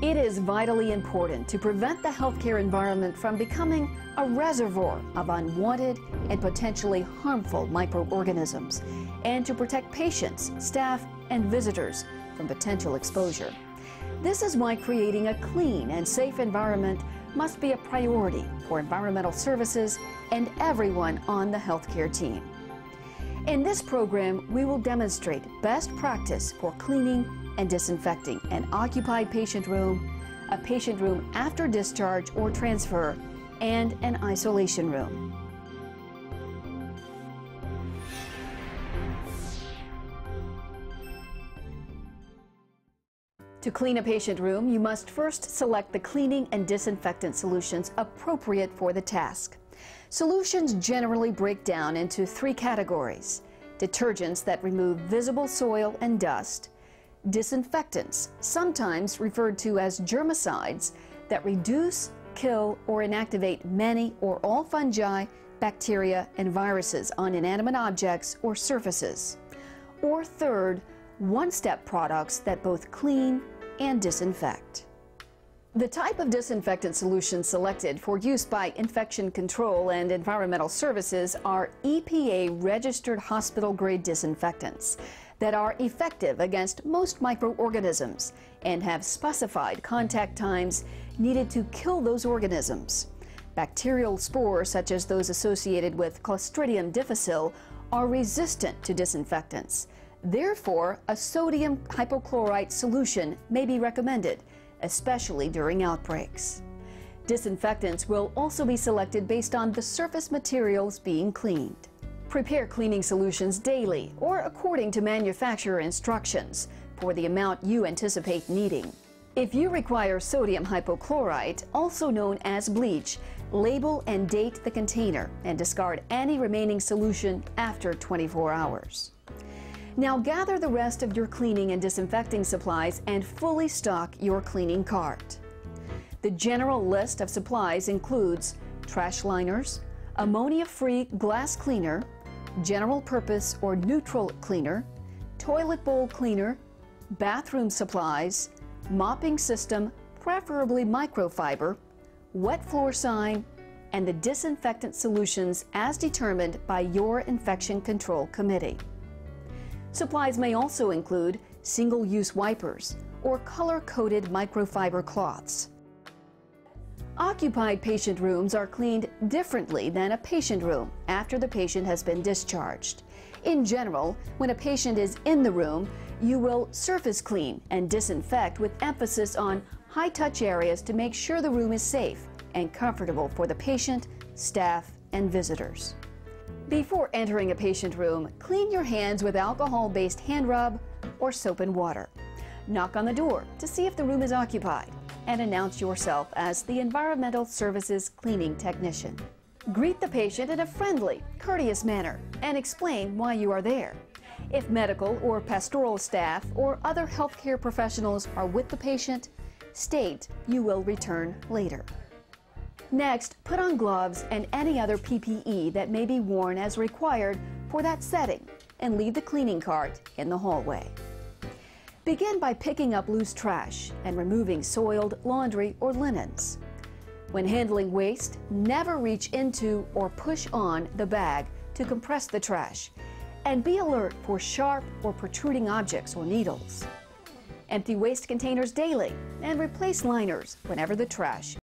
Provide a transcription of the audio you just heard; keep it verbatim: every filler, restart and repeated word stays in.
It is vitally important to prevent the healthcare environment from becoming a reservoir of unwanted and potentially harmful microorganisms, and to protect patients, staff, and visitors from potential exposure. This is why creating a clean and safe environment must be a priority for environmental services and everyone on the healthcare team. In this program, we will demonstrate best practice for cleaning and disinfecting an occupied patient room, a patient room after discharge or transfer, and an isolation room. To clean a patient room, you must first select the cleaning and disinfectant solutions appropriate for the task. Solutions generally break down into three categories: detergents that remove visible soil and dust, disinfectants, sometimes referred to as germicides, that reduce, kill, or inactivate many or all fungi, bacteria, and viruses on inanimate objects or surfaces. Or third, one-step products that both clean and disinfect. The type of disinfectant solution selected for use by Infection Control and Environmental Services are E P A-registered hospital-grade disinfectants that are effective against most microorganisms and have specified contact times needed to kill those organisms. Bacterial spores, such as those associated with Clostridium difficile, are resistant to disinfectants. Therefore, a sodium hypochlorite solution may be recommended, especially during outbreaks. Disinfectants will also be selected based on the surface materials being cleaned. Prepare cleaning solutions daily or according to manufacturer instructions for the amount you anticipate needing. If you require sodium hypochlorite, also known as bleach, label and date the container and discard any remaining solution after twenty-four hours. Now gather the rest of your cleaning and disinfecting supplies and fully stock your cleaning cart. The general list of supplies includes trash liners, ammonia-free glass cleaner, general purpose or neutral cleaner, toilet bowl cleaner, bathroom supplies, mopping system, preferably microfiber, wet floor sign, and the disinfectant solutions as determined by your Infection Control Committee. Supplies may also include single-use wipers or color-coded microfiber cloths. Occupied patient rooms are cleaned differently than a patient room after the patient has been discharged. In general, when a patient is in the room, you will surface clean and disinfect with emphasis on high-touch areas to make sure the room is safe and comfortable for the patient, staff, and visitors. Before entering a patient room, clean your hands with alcohol-based hand rub or soap and water. Knock on the door to see if the room is occupied, and announce yourself as the Environmental Services Cleaning Technician. Greet the patient in a friendly, courteous manner and explain why you are there. If medical or pastoral staff or other healthcare professionals are with the patient, state you will return later. Next, put on gloves and any other P P E that may be worn as required for that setting and leave the cleaning cart in the hallway. Begin by picking up loose trash and removing soiled laundry or linens. When handling waste, never reach into or push on the bag to compress the trash, and be alert for sharp or protruding objects or needles. Empty waste containers daily and replace liners whenever the trash